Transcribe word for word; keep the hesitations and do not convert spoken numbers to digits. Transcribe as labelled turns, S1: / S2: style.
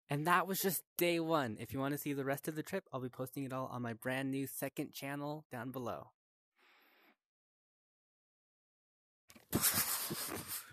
S1: And that was just day one. If you want to see the rest of the trip, I'll be posting it all on my brand new second channel down below.